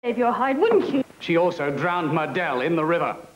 save your hide, wouldn't you? She also drowned Merdell in the river.